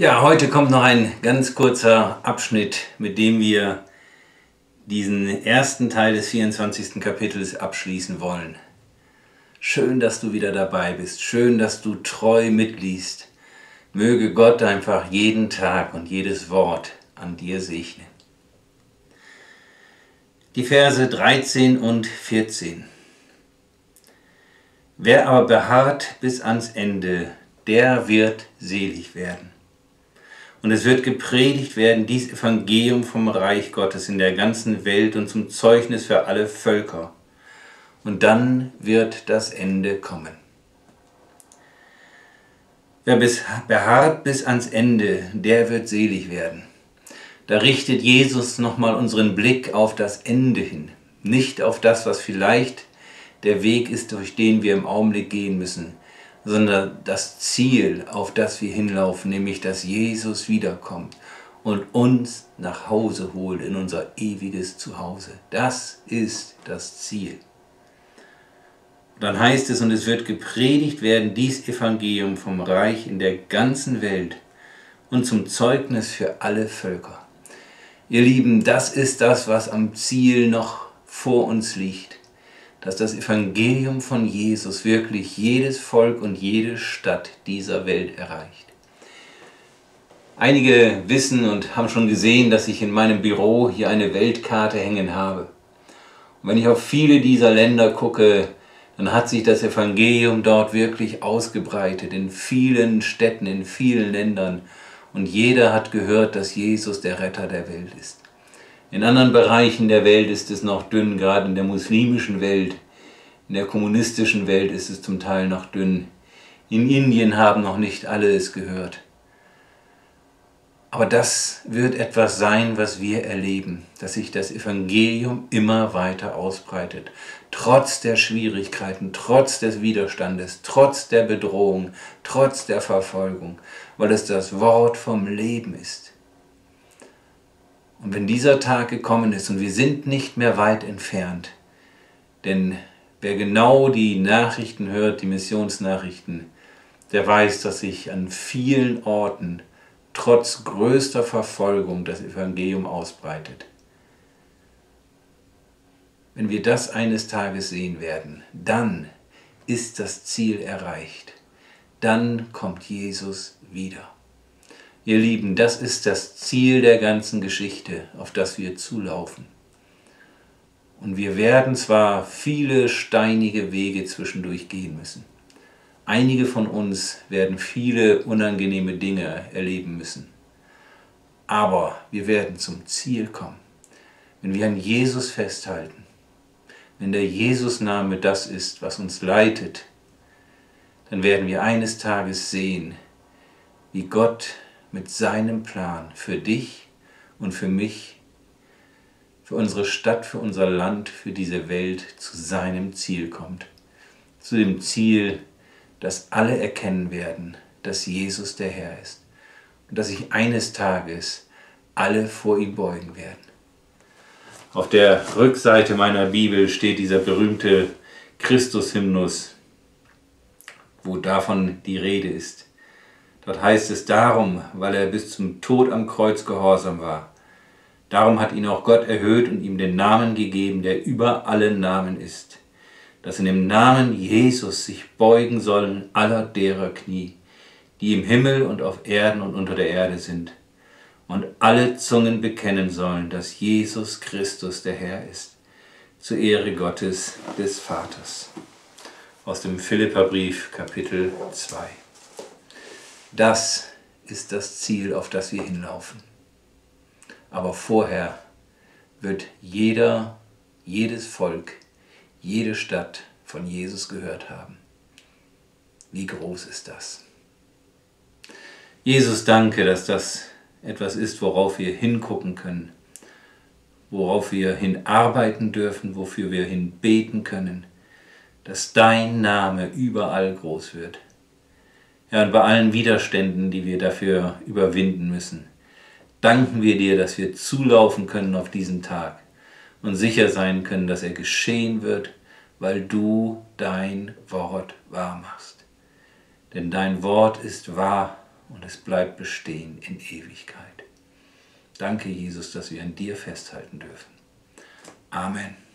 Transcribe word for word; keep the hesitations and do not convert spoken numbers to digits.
Ja, heute kommt noch ein ganz kurzer Abschnitt, mit dem wir diesen ersten Teil des vierundzwanzigsten Kapitels abschließen wollen. Schön, dass du wieder dabei bist. Schön, dass du treu mitliest. Möge Gott einfach jeden Tag und jedes Wort an dir segnen. Die Verse dreizehn und vierzehn. Wer aber beharrt bis ans Ende, der wird selig werden. Und es wird gepredigt werden, dies Evangelium vom Reich Gottes in der ganzen Welt und zum Zeugnis für alle Völker. Und dann wird das Ende kommen. Wer bis, beharrt bis ans Ende, der wird selig werden. Da richtet Jesus nochmal unseren Blick auf das Ende hin. Nicht auf das, was vielleicht der Weg ist, durch den wir im Augenblick gehen müssen, sondern das Ziel, auf das wir hinlaufen, nämlich dass Jesus wiederkommt und uns nach Hause holt in unser ewiges Zuhause. Das ist das Ziel. Dann heißt es, und es wird gepredigt werden, dies Evangelium vom Reich in der ganzen Welt und zum Zeugnis für alle Völker. Ihr Lieben, das ist das, was am Ziel noch vor uns liegt. Dass das Evangelium von Jesus wirklich jedes Volk und jede Stadt dieser Welt erreicht. Einige wissen und haben schon gesehen, dass ich in meinem Büro hier eine Weltkarte hängen habe. Und wenn ich auf viele dieser Länder gucke, dann hat sich das Evangelium dort wirklich ausgebreitet, in vielen Städten, in vielen Ländern. Und jeder hat gehört, dass Jesus der Retter der Welt ist. In anderen Bereichen der Welt ist es noch dünn, gerade in der muslimischen Welt. In der kommunistischen Welt ist es zum Teil noch dünn. In Indien haben noch nicht alle es gehört. Aber das wird etwas sein, was wir erleben, dass sich das Evangelium immer weiter ausbreitet. Trotz der Schwierigkeiten, trotz des Widerstandes, trotz der Bedrohung, trotz der Verfolgung, weil es das Wort vom Leben ist. Und wenn dieser Tag gekommen ist und wir sind nicht mehr weit entfernt, denn wer genau die Nachrichten hört, die Missionsnachrichten, der weiß, dass sich an vielen Orten trotz größter Verfolgung das Evangelium ausbreitet. Wenn wir das eines Tages sehen werden, dann ist das Ziel erreicht. Dann kommt Jesus wieder. Ihr Lieben, das ist das Ziel der ganzen Geschichte, auf das wir zulaufen. Und wir werden zwar viele steinige Wege zwischendurch gehen müssen. Einige von uns werden viele unangenehme Dinge erleben müssen. Aber wir werden zum Ziel kommen, wenn wir an Jesus festhalten. Wenn der Jesus-Name das ist, was uns leitet, dann werden wir eines Tages sehen, wie Gott mit seinem Plan für dich und für mich, für unsere Stadt, für unser Land, für diese Welt zu seinem Ziel kommt. Zu dem Ziel, dass alle erkennen werden, dass Jesus der Herr ist und dass sich eines Tages alle vor ihm beugen werden. Auf der Rückseite meiner Bibel steht dieser berühmte Christus-Hymnus, wo davon die Rede ist. Dort heißt es darum, weil er bis zum Tod am Kreuz gehorsam war. Darum hat ihn auch Gott erhöht und ihm den Namen gegeben, der über alle Namen ist. Dass in dem Namen Jesus sich beugen sollen aller derer Knie, die im Himmel und auf Erden und unter der Erde sind. Und alle Zungen bekennen sollen, dass Jesus Christus der Herr ist. Zur Ehre Gottes des Vaters. Aus dem Philipperbrief, Kapitel zwei. Das ist das Ziel, auf das wir hinlaufen. Aber vorher wird jeder, jedes Volk, jede Stadt von Jesus gehört haben. Wie groß ist das? Jesus, danke, dass das etwas ist, worauf wir hingucken können, worauf wir hinarbeiten dürfen, wofür wir hinbeten können, dass dein Name überall groß wird. Ja, und bei allen Widerständen, die wir dafür überwinden müssen, danken wir dir, dass wir zulaufen können auf diesen Tag und sicher sein können, dass er geschehen wird, weil du dein Wort wahr machst. Denn dein Wort ist wahr und es bleibt bestehen in Ewigkeit. Danke, Jesus, dass wir an dir festhalten dürfen. Amen.